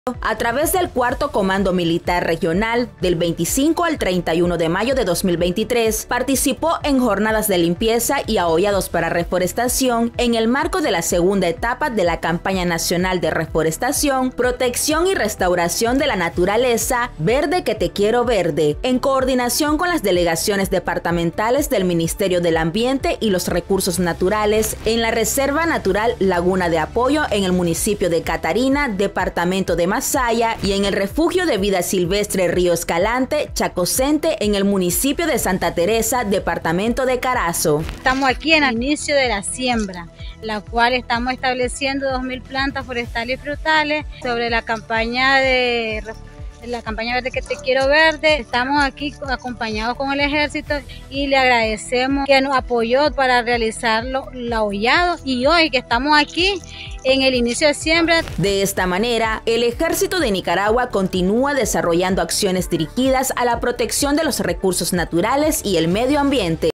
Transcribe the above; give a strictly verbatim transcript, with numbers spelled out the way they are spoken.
A través del Cuarto Comando Militar Regional, del veinticinco al treinta y uno de mayo de dos mil veintitrés, participó en jornadas de limpieza y ahollados para reforestación en el marco de la segunda etapa de la campaña nacional de reforestación, protección y restauración de la naturaleza Verde que te quiero verde, en coordinación con las delegaciones departamentales del Ministerio del Ambiente y los Recursos Naturales en la Reserva Natural Laguna de Apoyo en el municipio de Catarina, departamento de Masaya, y en el Refugio de Vida Silvestre Río Escalante, Chacocente, en el municipio de Santa Teresa, departamento de Carazo. Estamos aquí en el inicio de la siembra, la cual estamos estableciendo dos mil plantas forestales y frutales sobre la campaña de la campaña Verde que te quiero verde. Estamos aquí acompañados con el ejército y le agradecemos que nos apoyó para realizar el ahollado, y hoy que estamos aquí en el inicio de siembra. De esta manera, el Ejército de Nicaragua continúa desarrollando acciones dirigidas a la protección de los recursos naturales y el medio ambiente.